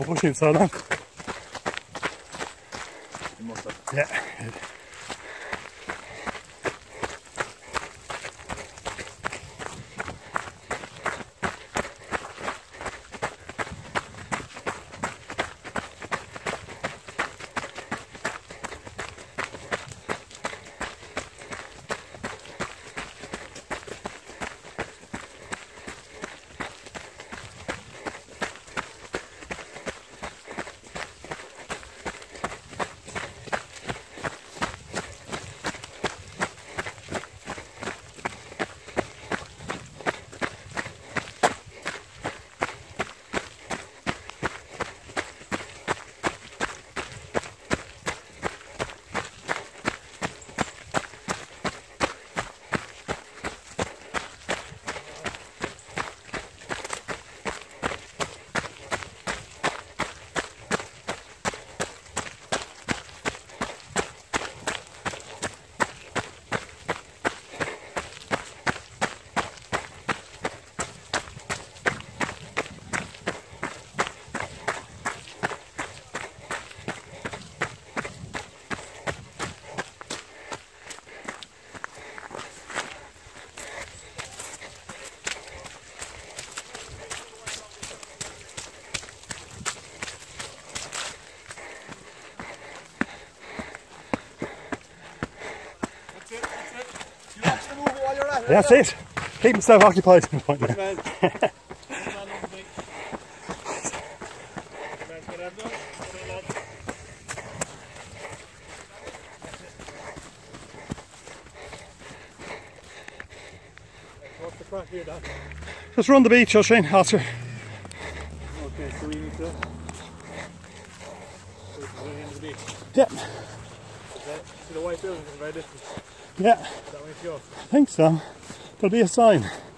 Oh, pushing so long. You must have. Yeah. That's it. Keep himself occupied. What's the crack here, Dan? Just run the beach, Shane, Oscar. Okay, so we need to go to the end of the beach. Yeah. Okay. See the white building is very distant. Yeah. Is that way to go? I think so. There'll be a sign.